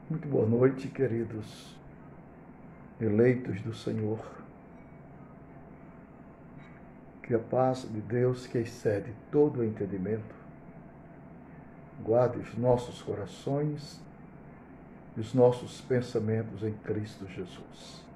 Muito boa noite, queridos eleitos do Senhor. Que a paz de Deus, que excede todo o entendimento, guarde os nossos corações e os nossos pensamentos em Cristo Jesus.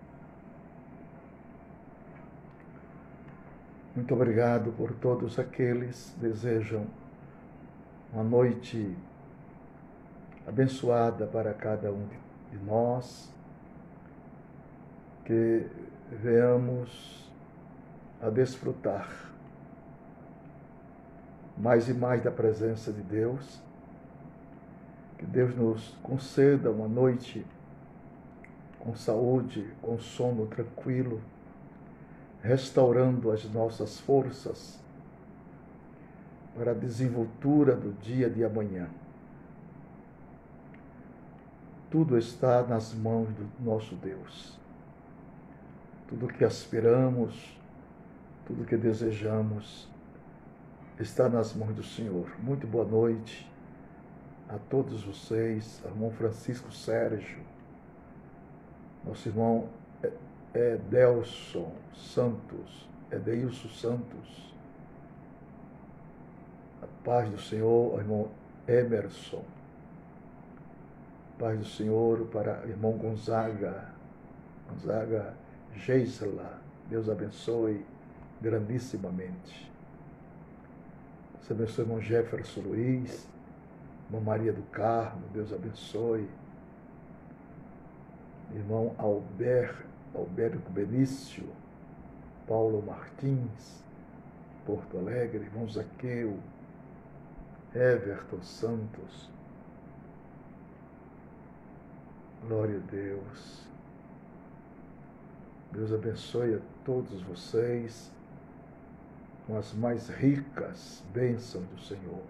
Muito obrigado por todos aqueles que desejam uma noite abençoada para cada um de nós, que venhamos a desfrutar mais e mais da presença de Deus, que Deus nos conceda uma noite com saúde, com sono tranquilo, restaurando as nossas forças para a desenvoltura do dia de amanhã. Tudo está nas mãos do nosso Deus. Tudo que aspiramos, tudo que desejamos, está nas mãos do Senhor. Muito boa noite a todos vocês, irmão Francisco Sérgio, nosso irmão Edeilson Santos, a paz do Senhor, irmão Emerson, paz do Senhor para o irmão Gonzaga Geisla, Deus abençoe grandissimamente. Deus abençoe o irmão Jefferson Luiz, irmã Maria do Carmo, Deus abençoe. Irmão Alberto Benício, Paulo Martins, Porto Alegre, irmão Zaqueu, Everton Santos. Glória a Deus. Deus abençoe a todos vocês com as mais ricas bênçãos do Senhor.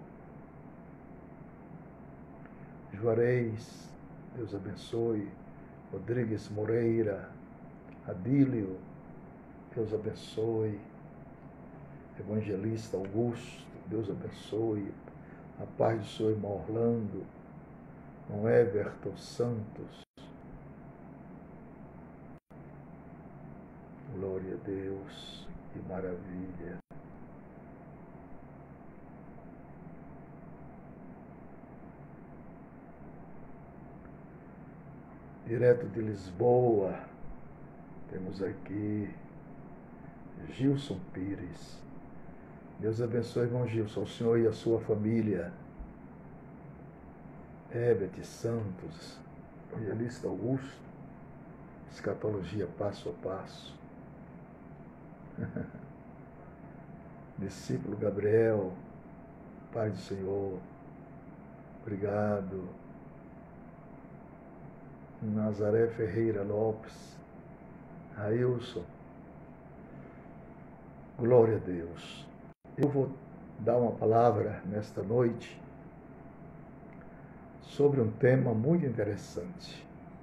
Juarez, Deus abençoe. Rodrigues Moreira, Adílio, Deus abençoe. Evangelista Augusto, Deus abençoe. A paz do Senhor, irmão Orlando, irmão Everton Santos. Glória a Deus, que maravilha. Direto de Lisboa, temos aqui Gilson Pires. Deus abençoe, irmão Gilson, o senhor e a sua família. Herbert Santos, evangelista Augusto, escatologia passo a passo. Discípulo Gabriel, Pai do Senhor, obrigado. Nazaré Ferreira Lopes, Railson, glória a Deus. Eu vou dar uma palavra nesta noite sobre um tema muito interessante.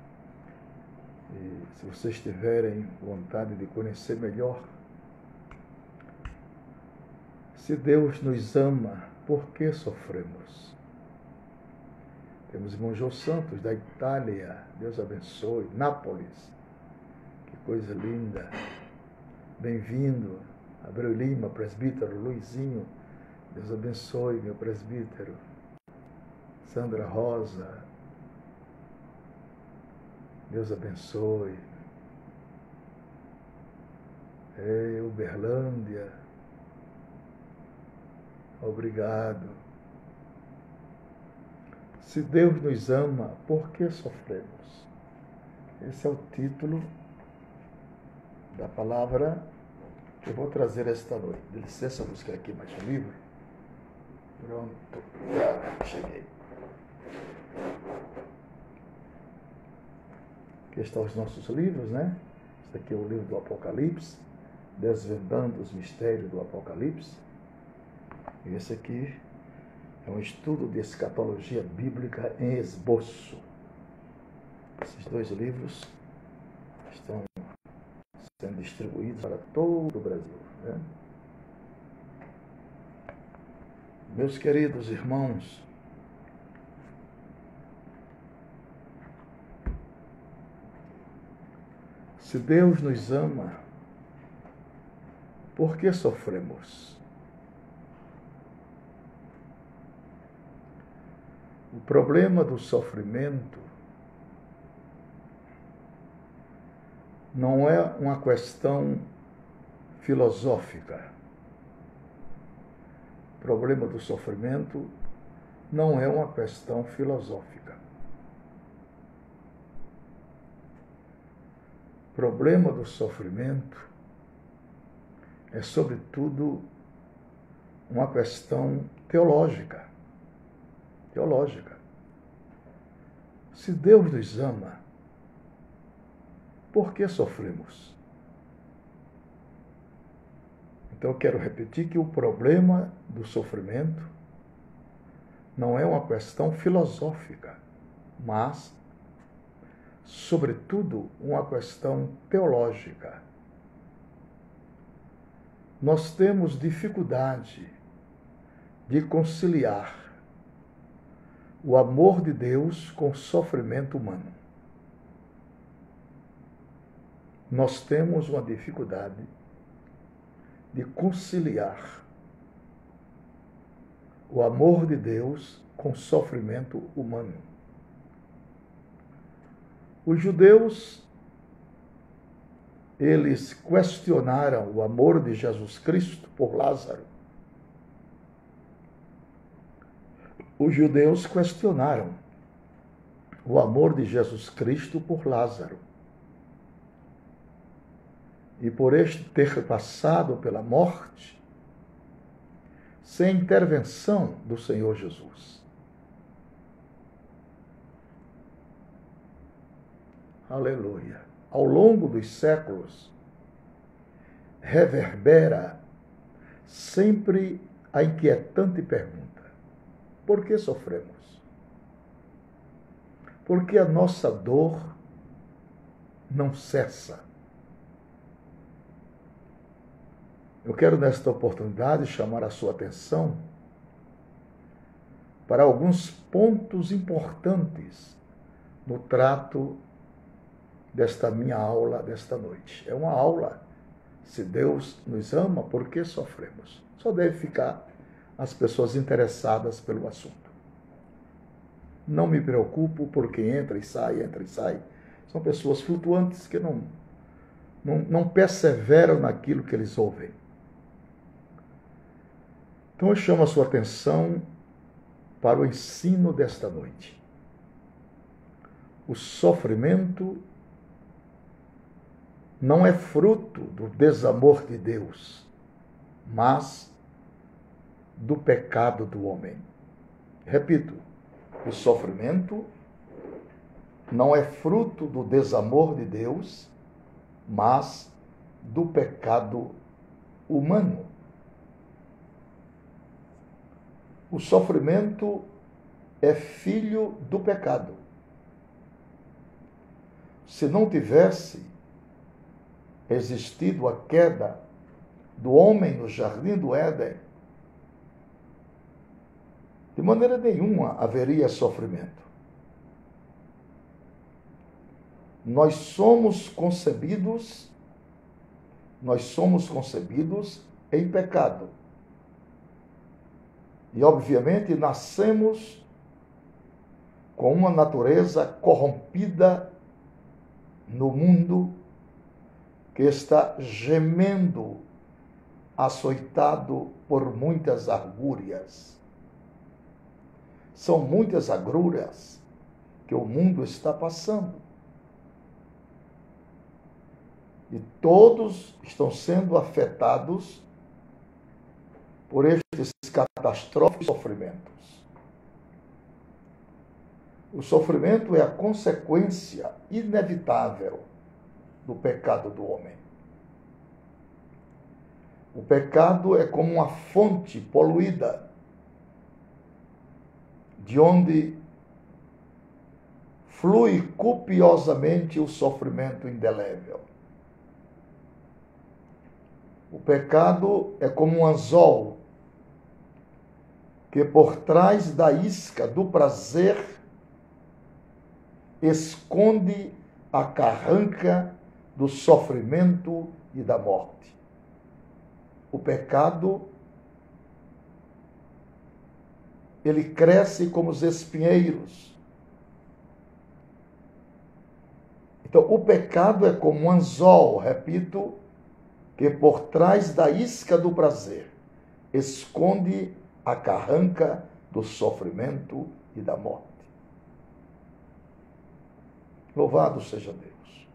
E se vocês tiverem vontade de conhecer melhor, se Deus nos ama, por que sofremos? Temos o irmão João Santos, da Itália, Deus abençoe. Nápoles, que coisa linda. Bem-vindo. Abreu Lima, presbítero. Luizinho, Deus abençoe, meu presbítero. Sandra Rosa, Deus abençoe. Uberlândia, obrigado. Se Deus nos ama, por que sofremos? Esse é o título da palavra que eu vou trazer esta noite. De licença, vou buscar aqui mais um livro. Pronto, cheguei. Aqui estão os nossos livros, né? Esse aqui é o livro do Apocalipse, Desvendando os Mistérios do Apocalipse. E esse aqui é um estudo de escatologia bíblica em esboço. Esses dois livros estão sendo distribuídos para todo o Brasil, né? Meus queridos irmãos, Se Deus nos ama, por que sofremos? O problema do sofrimento não é uma questão filosófica. O problema do sofrimento não é uma questão filosófica. O problema do sofrimento é, sobretudo, uma questão teológica. Teológica. Se Deus nos ama, por que sofremos? Então eu quero repetir que o problema do sofrimento não é uma questão filosófica, mas, sobretudo, uma questão teológica. Nós temos dificuldade de conciliar o amor de Deus com o sofrimento humano. Nós temos uma dificuldade de conciliar o amor de Deus com o sofrimento humano. Os judeus, eles questionaram o amor de Jesus Cristo por Lázaro. Os judeus questionaram o amor de Jesus Cristo por Lázaro. E por este ter passado pela morte, sem intervenção do Senhor Jesus. Aleluia. Ao longo dos séculos, reverbera sempre a inquietante pergunta: por que sofremos? Por que a nossa dor não cessa? Eu quero, nesta oportunidade, chamar a sua atenção para alguns pontos importantes no trato desta minha aula desta noite. É uma aula, se Deus nos ama, por que sofremos? Só deve ficar as pessoas interessadas pelo assunto. Não me preocupo por quem entra e sai. São pessoas flutuantes que não perseveram naquilo que eles ouvem. Então eu chamo a sua atenção para o ensino desta noite. O sofrimento não é fruto do desamor de Deus, mas do pecado do homem. Repito, o sofrimento não é fruto do desamor de Deus, mas do pecado humano. O sofrimento é filho do pecado. Se não tivesse existido a queda do homem no jardim do Éden, de maneira nenhuma haveria sofrimento. Nós somos concebidos em pecado. E, obviamente, nascemos com uma natureza corrompida no mundo que está gemendo, açoitado por muitas agruras. São muitas agruras que o mundo está passando. E todos estão sendo afetados por estes catastróficos sofrimentos. O sofrimento é a consequência inevitável do pecado do homem. O pecado é como uma fonte poluída, de onde flui copiosamente o sofrimento indelével. O pecado é como um anzol que por trás da isca do prazer esconde a carranca do sofrimento e da morte. O pecado, ele cresce como os espinheiros. Então, o pecado é como um anzol, repito, que por trás da isca do prazer esconde a carranca do sofrimento e da morte. Louvado seja Deus.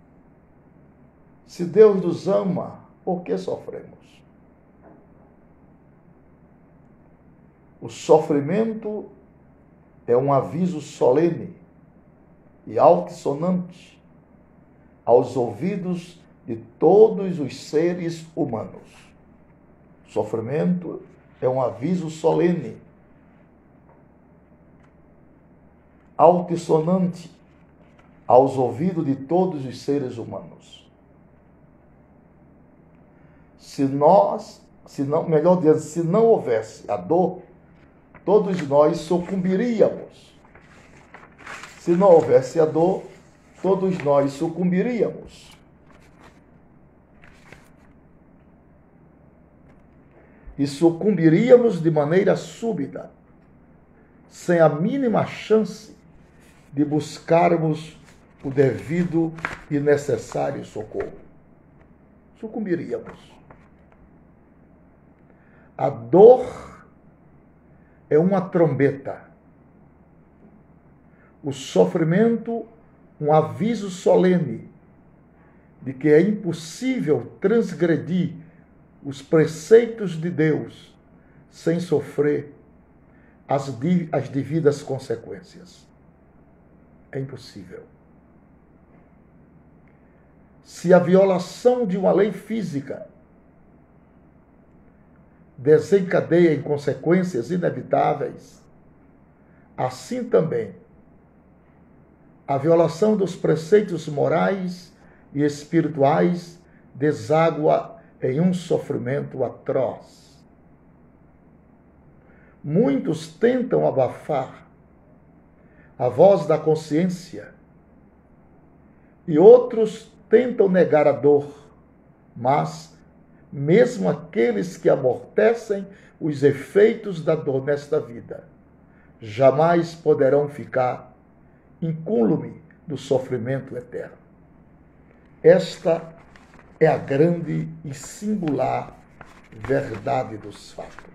Se Deus nos ama, por que sofremos? O sofrimento é um aviso solene e altissonante aos ouvidos de todos os seres humanos. Sofrimento é um aviso solene, altissonante aos ouvidos de todos os seres humanos. Se não houvesse a dor, todos nós sucumbiríamos. Se não houvesse a dor, todos nós sucumbiríamos. E sucumbiríamos de maneira súbita, sem a mínima chance de buscarmos o devido e necessário socorro. Sucumbiríamos. A dor é uma trombeta. O sofrimento, um aviso solene de que é impossível transgredir os preceitos de Deus sem sofrer as devidas consequências. É impossível. Se a violação de uma lei física desencadeia em consequências inevitáveis, assim também a violação dos preceitos morais e espirituais deságua em um sofrimento atroz. Muitos tentam abafar a voz da consciência e outros tentam negar a dor, mas mesmo aqueles que amortecem os efeitos da dor nesta vida jamais poderão ficar incólume do sofrimento eterno. Esta é a grande e singular verdade dos fatos.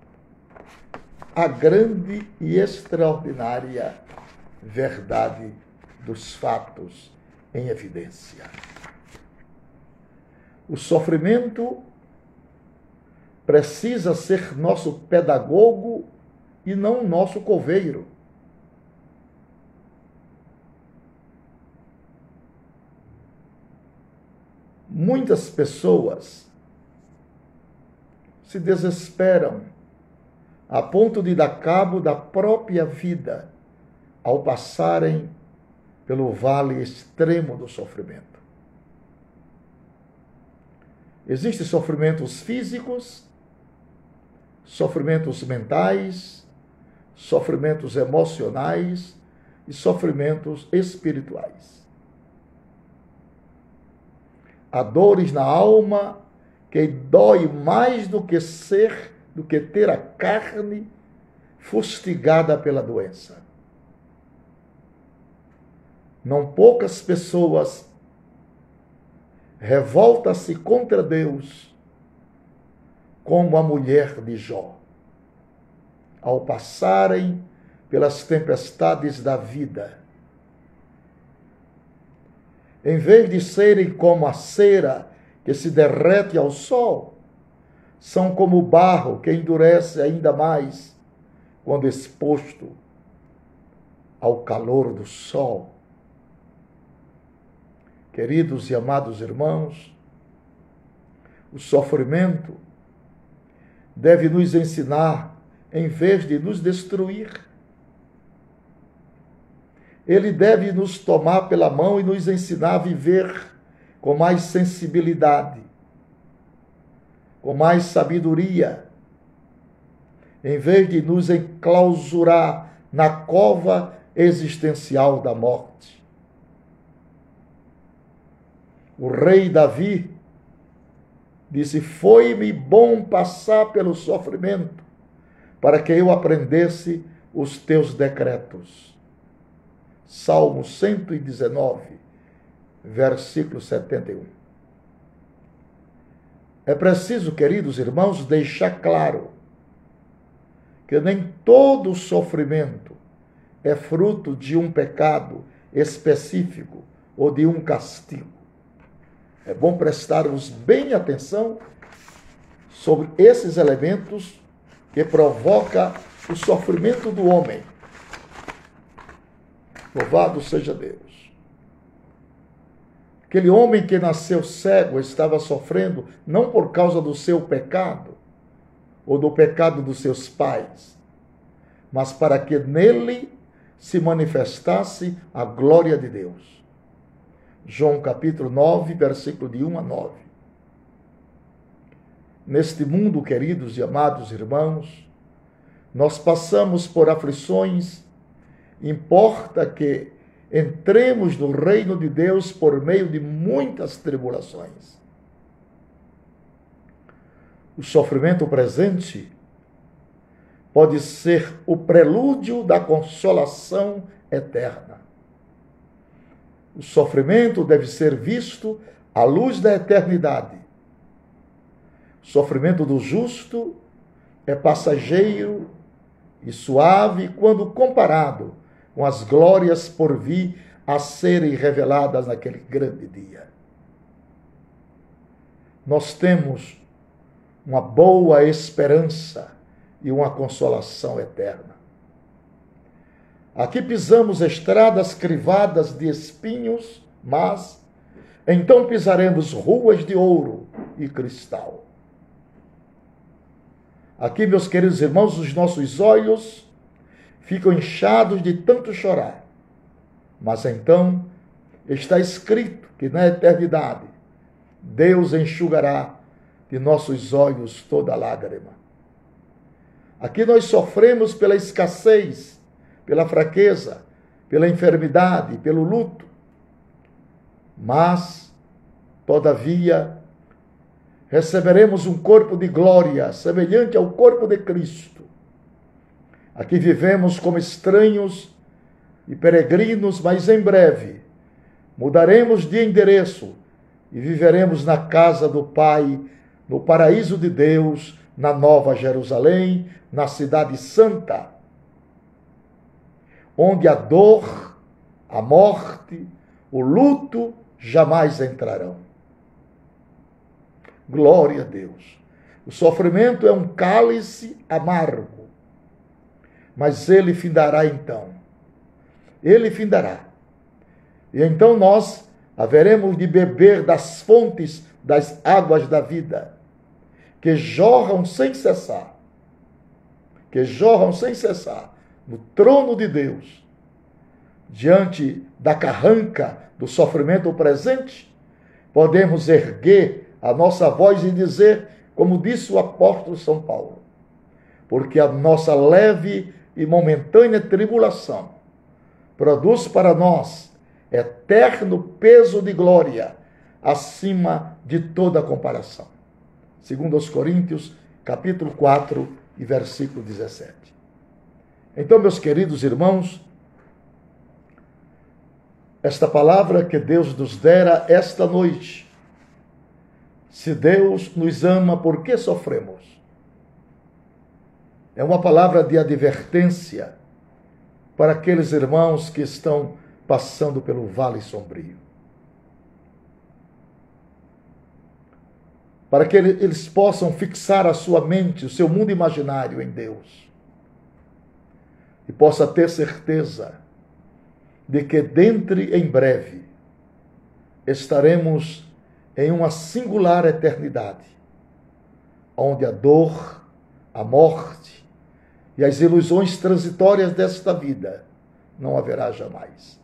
A grande e extraordinária verdade dos fatos em evidência. O sofrimento precisa ser nosso pedagogo e não nosso coveiro. Muitas pessoas se desesperam a ponto de dar cabo da própria vida ao passarem pelo vale extremo do sofrimento. Existem sofrimentos físicos, sofrimentos mentais, sofrimentos emocionais e sofrimentos espirituais. Há dores na alma que dói mais do que ter a carne fustigada pela doença. Não poucas pessoas revoltam-se contra Deus, como a mulher de Jó, ao passarem pelas tempestades da vida. Em vez de serem como a cera que se derrete ao sol, são como o barro que endurece ainda mais quando exposto ao calor do sol. Queridos e amados irmãos, o sofrimento deve nos ensinar em vez de nos destruir. Ele deve nos tomar pela mão e nos ensinar a viver com mais sensibilidade, com mais sabedoria, em vez de nos enclausurar na cova existencial da morte. O rei Davi disse: foi-me bom passar pelo sofrimento, para que eu aprendesse os teus decretos. Salmo 119, versículo 71. É preciso, queridos irmãos, deixar claro que nem todo sofrimento é fruto de um pecado específico ou de um castigo. É bom prestarmos bem atenção sobre esses elementos que provocam o sofrimento do homem. Louvado seja Deus. Aquele homem que nasceu cego estava sofrendo não por causa do seu pecado ou do pecado dos seus pais, mas para que nele se manifestasse a glória de Deus. João capítulo 9, versículo de 1 a 9. Neste mundo, queridos e amados irmãos, nós passamos por aflições. Importa que entremos no reino de Deus por meio de muitas tribulações. O sofrimento presente pode ser o prelúdio da consolação eterna. O sofrimento deve ser visto à luz da eternidade. O sofrimento do justo é passageiro e suave quando comparado com as glórias por vir a serem reveladas naquele grande dia. Nós temos uma boa esperança e uma consolação eterna. Aqui pisamos estradas crivadas de espinhos, mas então pisaremos ruas de ouro e cristal. Aqui, meus queridos irmãos, os nossos olhos ficam inchados de tanto chorar. Mas então está escrito que na eternidade Deus enxugará de nossos olhos toda lágrima. Aqui nós sofremos pela escassez, pela fraqueza, pela enfermidade, pelo luto. Mas, todavia, receberemos um corpo de glória semelhante ao corpo de Cristo. Aqui vivemos como estranhos e peregrinos, mas em breve mudaremos de endereço e viveremos na casa do Pai, no paraíso de Deus, na Nova Jerusalém, na Cidade Santa, onde a dor, a morte, o luto jamais entrarão. Glória a Deus. O sofrimento é um cálice amargo, mas ele findará então. Ele findará. E então nós haveremos de beber das fontes das águas da vida, que jorram sem cessar. Que jorram sem cessar no trono de Deus, diante da carranca do sofrimento presente, podemos erguer a nossa voz e dizer, como disse o apóstolo São Paulo, porque a nossa leve e momentânea tribulação produz para nós eterno peso de glória acima de toda comparação. Segundo aos Coríntios, capítulo 4 e versículo 17. Então, meus queridos irmãos, esta palavra que Deus nos dera esta noite, se Deus nos ama, por que sofremos? É uma palavra de advertência para aqueles irmãos que estão passando pelo vale sombrio. Para que eles possam fixar a sua mente, o seu mundo imaginário em Deus. E possa ter certeza de que dentre em breve estaremos em uma singular eternidade, onde a dor, a morte e as ilusões transitórias desta vida não haverá jamais.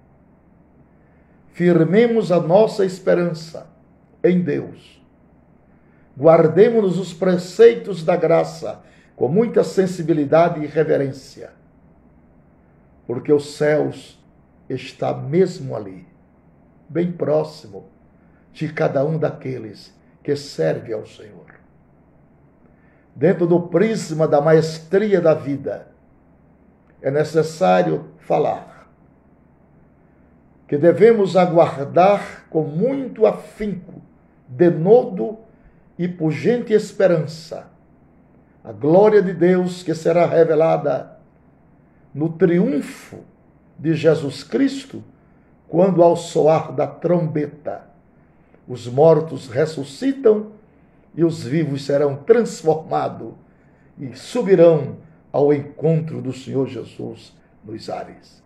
Firmemos a nossa esperança em Deus. Guardemos os preceitos da graça com muita sensibilidade e reverência, porque os céus está mesmo ali, bem próximo de cada um daqueles que serve ao Senhor. Dentro do prisma da maestria da vida, é necessário falar que devemos aguardar com muito afinco, denodo e pungente esperança a glória de Deus que será revelada no triunfo de Jesus Cristo, quando ao soar da trombeta os mortos ressuscitam e os vivos serão transformados e subirão ao encontro do Senhor Jesus nos ares.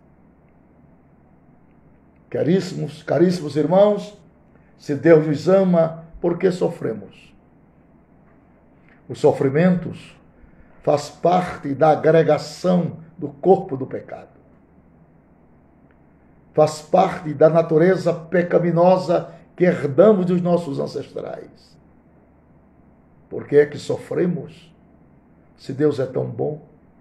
Caríssimos irmãos, se Deus nos ama, por que sofremos? Os sofrimentos faz parte da agregação do corpo do pecado. Faz parte da natureza pecaminosa que herdamos dos nossos ancestrais. Por que é que sofremos? Se Deus é tão bom.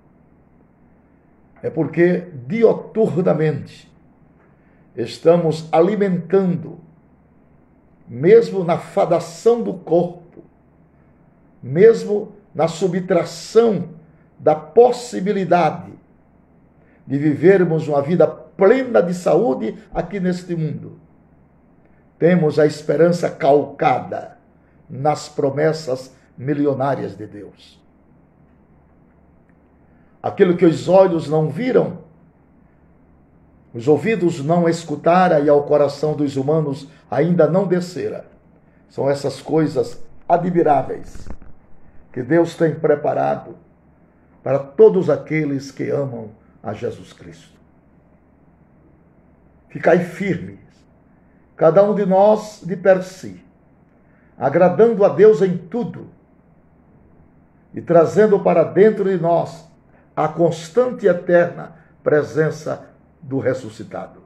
É porque dioturnamente estamos alimentando, mesmo na fadação do corpo, mesmo na subtração da possibilidade de vivermos uma vida plena de saúde aqui neste mundo. Temos a esperança calcada nas promessas milionárias de Deus. Aquilo que os olhos não viram, os ouvidos não escutaram e ao coração dos humanos ainda não descera. São essas coisas admiráveis que Deus tem preparado para todos aqueles que amam a Jesus Cristo. Ficai firmes, cada um de nós de per si, agradando a Deus em tudo e trazendo para dentro de nós a constante e eterna presença do ressuscitado.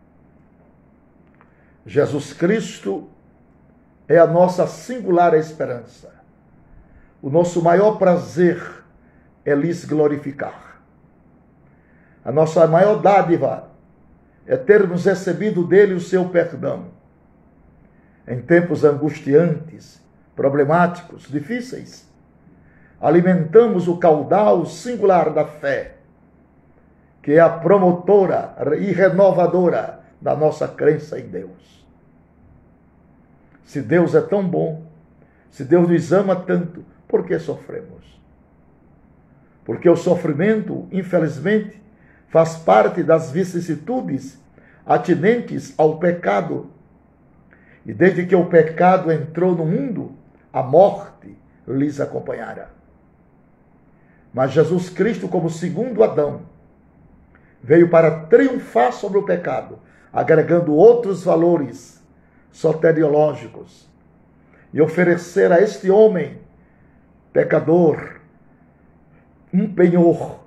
Jesus Cristo é a nossa singular esperança. O nosso maior prazer é lhes glorificar. A nossa maior dádiva é termos recebido dele o seu perdão. Em tempos angustiantes, problemáticos, difíceis, alimentamos o caudal singular da fé, que é a promotora e renovadora da nossa crença em Deus. Se Deus é tão bom, se Deus nos ama tanto, por que sofremos? Porque o sofrimento, infelizmente, faz parte das vicissitudes atinentes ao pecado. E desde que o pecado entrou no mundo, a morte lhes acompanhara. Mas Jesus Cristo, como segundo Adão, veio para triunfar sobre o pecado, agregando outros valores soteriológicos, e oferecer a este homem pecador um penhor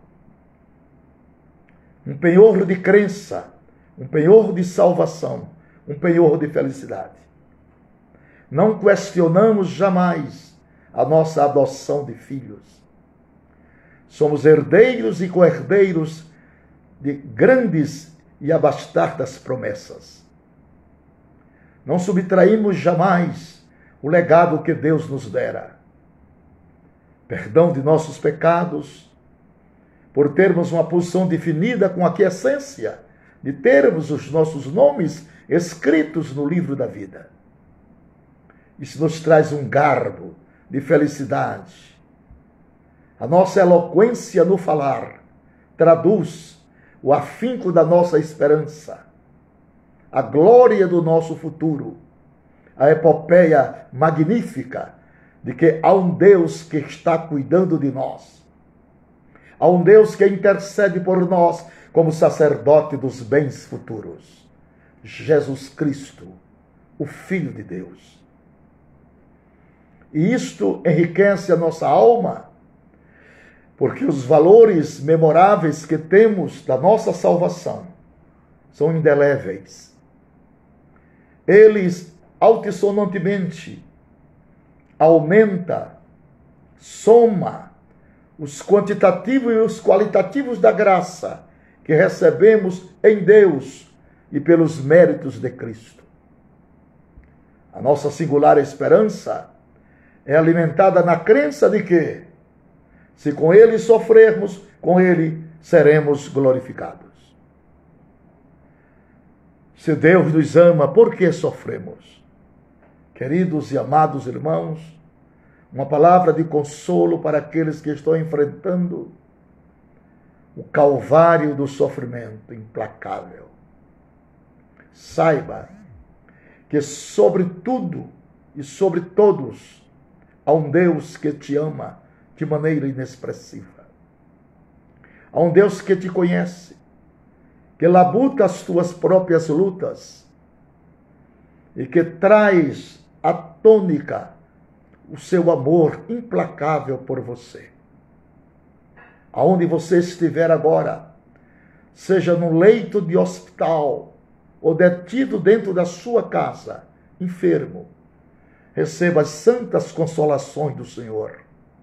de crença, um penhor de salvação, um penhor de felicidade. Não questionamos jamais a nossa adoção de filhos. Somos herdeiros e co-herdeiros de grandes e abastardas promessas. Não subtraímos jamais o legado que Deus nos dera. Perdão de nossos pecados, por termos uma posição definida com a aquiescência de termos os nossos nomes escritos no livro da vida. Isso nos traz um garbo de felicidade. A nossa eloquência no falar traduz o afinco da nossa esperança, a glória do nosso futuro, a epopeia magnífica de que há um Deus que está cuidando de nós. Há um Deus que intercede por nós como sacerdote dos bens futuros. Jesus Cristo, o Filho de Deus. E isto enriquece a nossa alma, porque os valores memoráveis que temos da nossa salvação são indeléveis. Eles altissonantemente aumenta, soma os quantitativos e os qualitativos da graça que recebemos em Deus e pelos méritos de Cristo. A nossa singular esperança é alimentada na crença de que, se com Ele sofrermos, com Ele seremos glorificados. Se Deus nos ama, por que sofremos? Queridos e amados irmãos, uma palavra de consolo para aqueles que estão enfrentando o calvário do sofrimento implacável. Saiba que sobre tudo e sobre todos há um Deus que te ama de maneira inexpressiva. Há um Deus que te conhece, que labuta as tuas próprias lutas e que traz à tônica o seu amor implacável por você. Aonde você estiver agora, seja no leito de hospital ou detido dentro da sua casa, enfermo, receba as santas consolações do Senhor.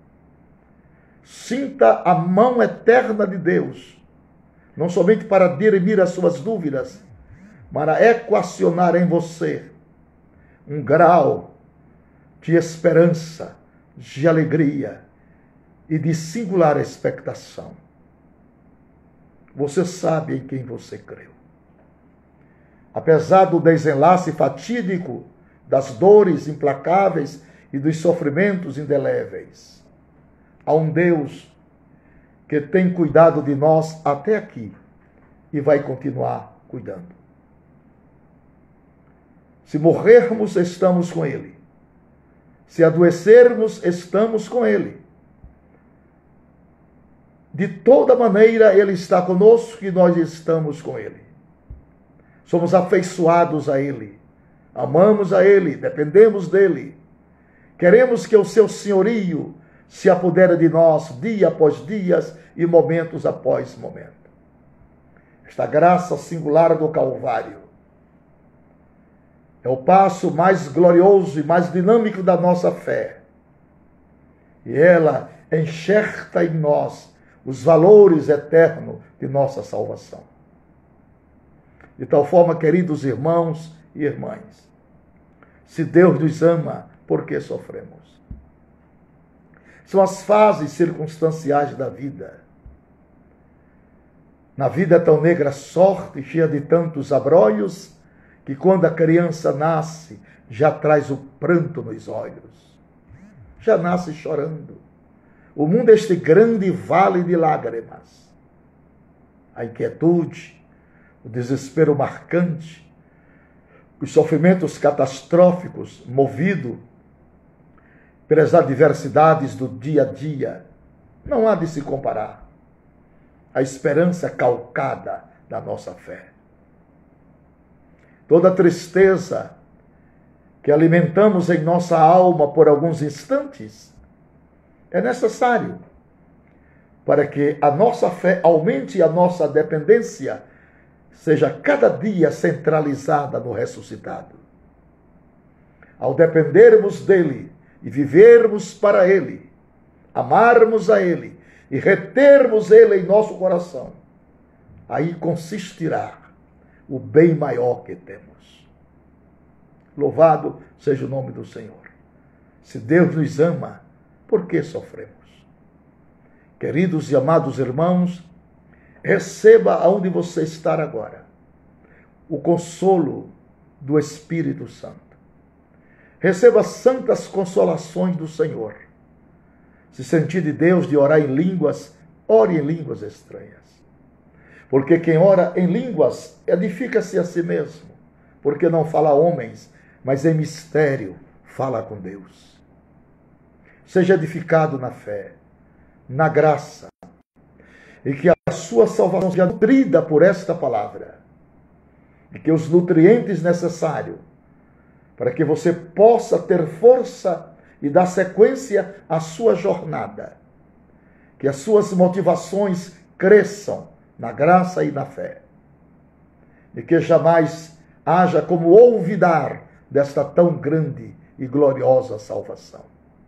Sinta a mão eterna de Deus, não somente para dirimir as suas dúvidas, mas para equacionar em você um grau de esperança, de alegria e de singular expectação. Você sabe em quem você creu. Apesar do desenlace fatídico, das dores implacáveis e dos sofrimentos indeléveis, há um Deus que tem cuidado de nós até aqui e vai continuar cuidando. Se morrermos, estamos com Ele. Se adoecermos, estamos com Ele. De toda maneira, Ele está conosco e nós estamos com Ele. Somos afeiçoados a Ele. Amamos a Ele, dependemos dEle. Queremos que o seu senhorio se apodere de nós dia após dia e momentos após momento. Esta graça singular do Calvário é o passo mais glorioso e mais dinâmico da nossa fé. E ela enxerta em nós os valores eternos de nossa salvação. De tal forma, queridos irmãos e irmãs, se Deus nos ama, por que sofremos? São as fases circunstanciais da vida. Na vida tão negra sorte, cheia de tantos abrolhos, que quando a criança nasce, já traz o pranto nos olhos. Já nasce chorando. O mundo é este grande vale de lágrimas. A inquietude, o desespero marcante, os sofrimentos catastróficos, movido pelas adversidades do dia a dia, não há de se comparar à esperança calcada da nossa fé. Toda tristeza que alimentamos em nossa alma por alguns instantes é necessário para que a nossa fé aumente e a nossa dependência seja cada dia centralizada no ressuscitado. Ao dependermos dele e vivermos para ele, amarmos a ele e retermos ele em nosso coração, aí consistirá o bem maior que temos. Louvado seja o nome do Senhor. Se Deus nos ama, por que sofremos? Queridos e amados irmãos, receba aonde você está agora o consolo do Espírito Santo. Receba santas consolações do Senhor. Se sentir de Deus de orar em línguas, ore em línguas estranhas. Porque quem ora em línguas edifica-se a si mesmo, porque não fala a homens, mas em mistério fala com Deus. Seja edificado na fé, na graça, e que a sua salvação seja nutrida por esta palavra, e que os nutrientes necessários para que você possa ter força e dar sequência à sua jornada, que as suas motivações cresçam na graça e na fé, e que jamais haja como olvidar desta tão grande e gloriosa salvação.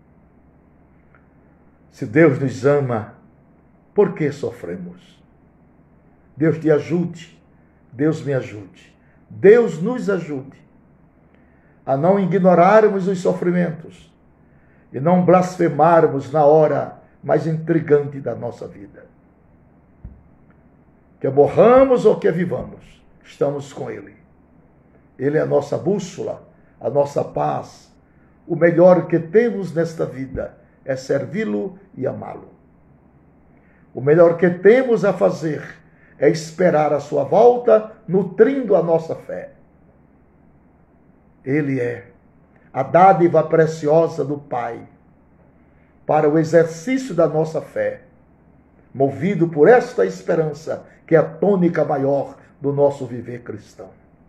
Se Deus nos ama, por que sofremos? Deus te ajude, Deus me ajude, Deus nos ajude a não ignorarmos os sofrimentos e não blasfemarmos na hora mais intrigante da nossa vida. Que morramos ou que vivamos, estamos com Ele. Ele é a nossa bússola, a nossa paz. O melhor que temos nesta vida é servi-lo e amá-lo. O melhor que temos a fazer é esperar a sua volta, nutrindo a nossa fé. Ele é a dádiva preciosa do Pai para o exercício da nossa fé, movido por esta esperança, que é a tônica maior do nosso viver cristão.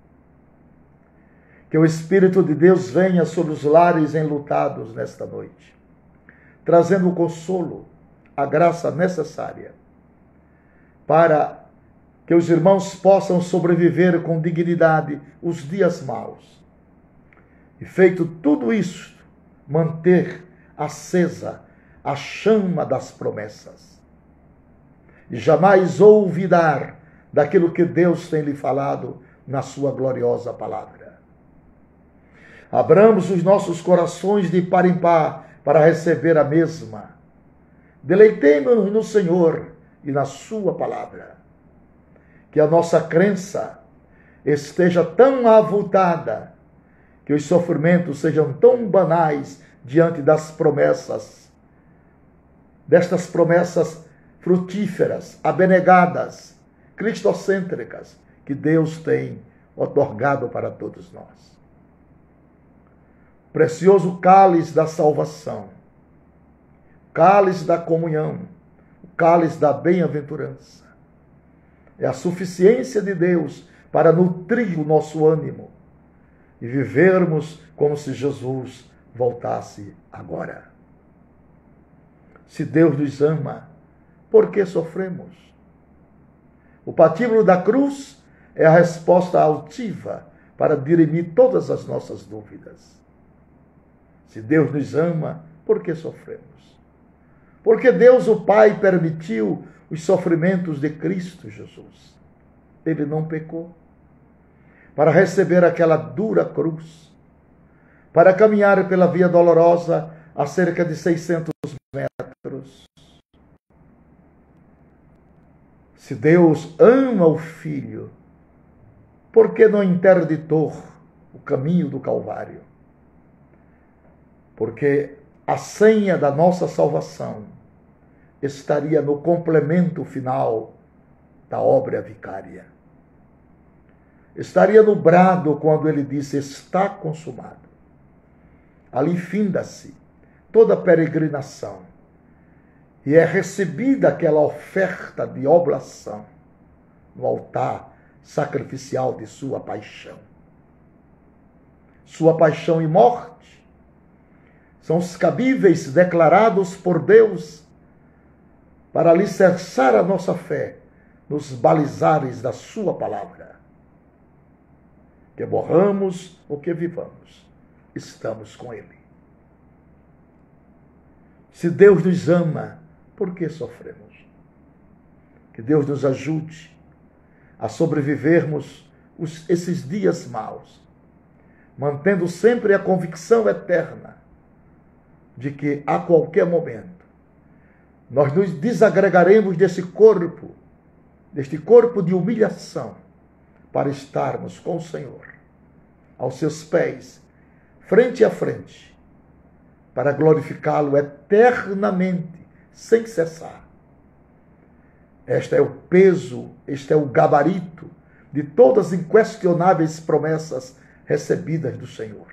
Que o Espírito de Deus venha sobre os lares enlutados nesta noite, trazendo o consolo, a graça necessária, para que os irmãos possam sobreviver com dignidade os dias maus. E feito tudo isso, manter acesa a chama das promessas. E jamais olvidar daquilo que Deus tem lhe falado na sua gloriosa palavra. Abramos os nossos corações de par em par para receber a mesma. Deleitemo-nos no Senhor e na sua palavra. Que a nossa crença esteja tão avultada, que os sofrimentos sejam tão banais diante das promessas, destas promessas frutíferas, abnegadas, cristocêntricas, que Deus tem otorgado para todos nós. Precioso cálice da salvação, cálice da comunhão, o cálice da bem-aventurança. É a suficiência de Deus para nutrir o nosso ânimo e vivermos como se Jesus voltasse agora. Se Deus nos ama, por que sofremos? O patíbulo da cruz é a resposta altiva para dirimir todas as nossas dúvidas. Se Deus nos ama, por que sofremos? Porque Deus, o Pai, permitiu os sofrimentos de Cristo Jesus. Ele não pecou. Para receber aquela dura cruz, para caminhar pela via dolorosa a cerca de 600 metros. Se Deus ama o Filho, por que não interditou o caminho do Calvário? Porque a senha da nossa salvação estaria no complemento final da obra vicária. Estaria no brado quando ele disse: está consumado. Ali finda-se toda a peregrinação e é recebida aquela oferta de oblação no altar sacrificial de sua paixão. Sua paixão e morte são os cabíveis declarados por Deus para alicerçar a nossa fé nos balizares da sua palavra. Que morramos ou que vivamos, estamos com Ele. Se Deus nos ama, por que sofremos? Que Deus nos ajude a sobrevivermos esses dias maus, mantendo sempre a convicção eterna de que a qualquer momento nós nos desagregaremos deste corpo de humilhação, para estarmos com o Senhor, aos seus pés, frente a frente, para glorificá-lo eternamente, sem cessar. Este é o peso, este é o gabarito de todas as inquestionáveis promessas recebidas do Senhor.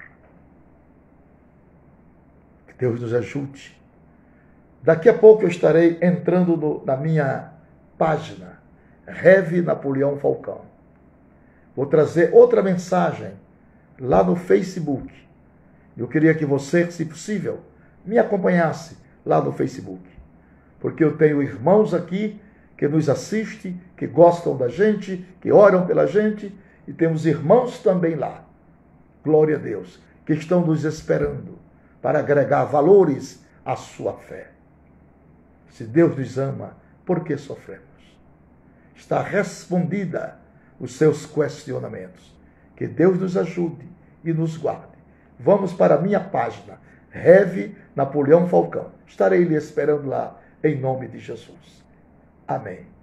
Que Deus nos ajude. Daqui a pouco eu estarei entrando na minha página, Rev Napoleão Falcão. Vou trazer outra mensagem lá no Facebook. Eu queria que você, se possível, me acompanhasse lá no Facebook. Porque eu tenho irmãos aqui que nos assistem, que gostam da gente, que oram pela gente, e temos irmãos também lá, glória a Deus, que estão nos esperando para agregar valores à sua fé. Se Deus nos ama, por que sofremos? Está respondida os seus questionamentos. Que Deus nos ajude e nos guarde. vamos para a minha página, Rev Napoleão Falcão. Estarei lhe esperando lá, em nome de Jesus. Amém.